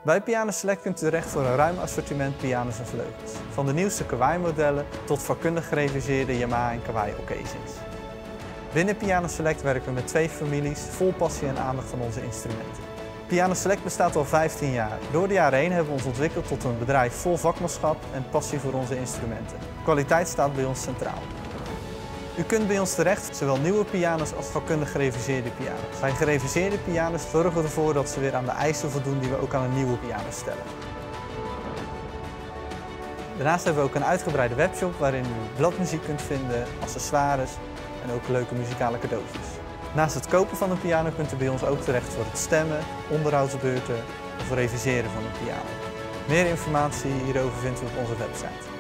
Bij Piano Select kunt u terecht voor een ruim assortiment piano's en vleugels. Van de nieuwste Kawai-modellen tot vakkundig gereviseerde Yamaha en Kawai occasions. Binnen Piano Select werken we met 2 families vol passie en aandacht aan onze instrumenten. Piano Select bestaat al 15 jaar. Door de jaren heen hebben we ons ontwikkeld tot een bedrijf vol vakmanschap en passie voor onze instrumenten. Kwaliteit staat bij ons centraal. U kunt bij ons terecht, zowel nieuwe piano's als vakkundig gereviseerde piano's. Bij gereviseerde piano's zorgen we ervoor dat ze weer aan de eisen voldoen die we ook aan een nieuwe piano stellen. Daarnaast hebben we ook een uitgebreide webshop waarin u bladmuziek kunt vinden, accessoires en ook leuke muzikale cadeautjes. Naast het kopen van een piano kunt u bij ons ook terecht voor het stemmen, onderhoudsbeurten of reviseren van een piano. Meer informatie hierover vindt u op onze website.